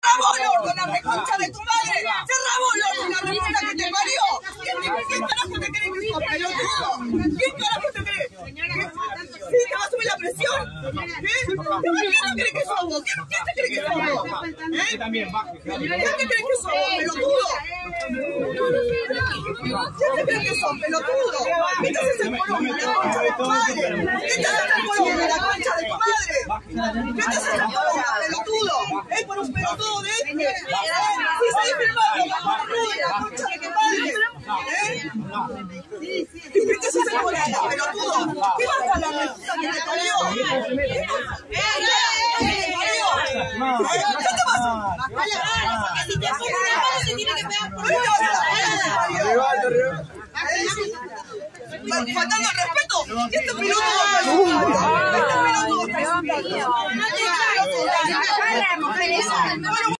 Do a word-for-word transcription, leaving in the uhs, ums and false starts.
rabó el orto, la reconcha de tu madre. Se rabó el orto, la reconcha que te parió. ¿Quién, ¿Quién carajo te cree que sos, pelotudo? ¿Quién carajo te cree? ¿Sí? ¿Te va a subir la presión? ¿Eh? ¿Quién cree que sos vos? ¿Quién, ¿Quién te cree que sos vos? ¿Eh? ¿Quién te cree que sos vos, pelotudo? ¿Quién te cree que sos, pelotudo? Este es el porongo, la concha de tu madre. Este es el porongo, la concha de tu madre. Este es el porongo, pelotudo. Es por un pelotudo de este. ¿Eh? Si seguís filmando, la porongo, la concha de tu madre. ¿Eh? Este es el porongo, pelotudo. ¿Qué vas a la puta que te parió? ¿Qué te pasa? Si te pones la mano, se tiene que pegar por la faltando el respeto. Este pelotudo Este pelotudo